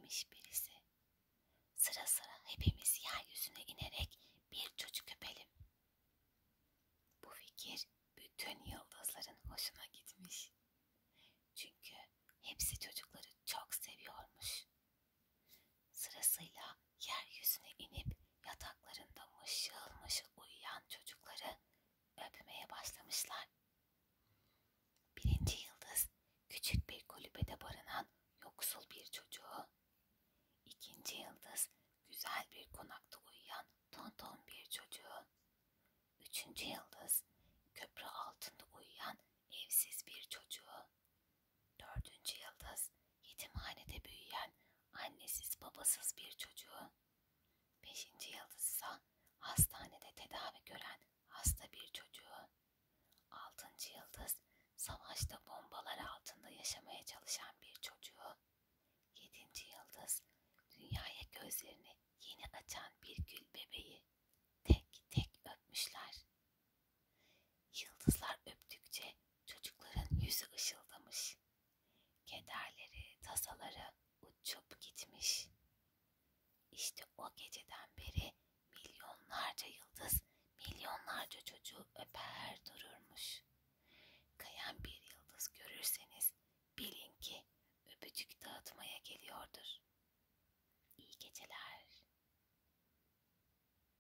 demiş birisi. Sıra sıra hepimiz yeryüzüne inerek bir çocuk öpelim. Bu fikir bütün yıldızların hoşuna gitmiş. Çünkü hepsi çocukları çok seviyormuş. Sırasıyla yeryüzüne inip yataklarında mışıl mışıl uyuyan çocukları öpmeye başlamışlar. Birinci yıldız küçük bir kulübede barınan yoksul bir çocuğu, ikinci yıldız güzel bir konakta uyuyan tonton bir çocuğu, üçüncü yıldız köprü altında uyuyan evsiz bir çocuğu, dördüncü yıldız yetimhanede büyüyen annesiz babasız bir çocuğu, beşinci yıldız ise hastanede tedavi gören hasta bir çocuğu, altıncı yıldız savaşta bombalar altında yaşamaya çalışan bir çocuğu, yedinci yıldız dünyaya gözlerini yeni açan bir gül bebeği tek tek öpmüşler. Yıldızlar öptükçe çocukların yüzü ışıldamış. Kederleri, tasaları uçup gitmiş. İşte o geceden beri milyonlarca yıldız milyonlarca çocuğu öper